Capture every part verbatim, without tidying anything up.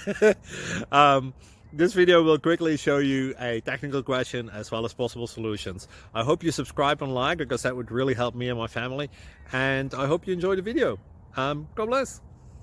um, this video will quickly show you a technical question as well as possible solutions. I hope you subscribe and like, because that would really help me and my family. And I hope you enjoy the video. Um, God bless.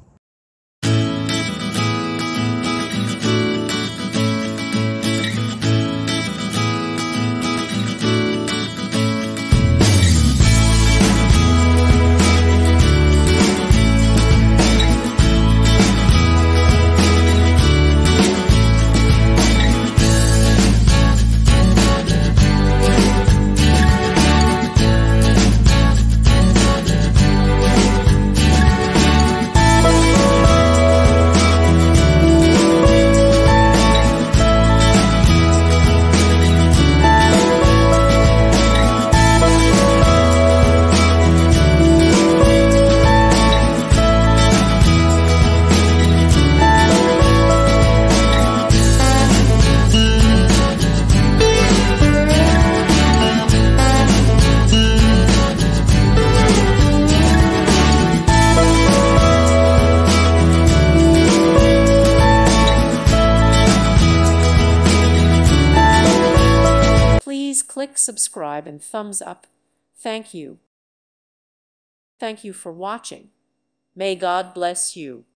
Please click subscribe and thumbs up. Thank you. Thank you for watching. May God bless you.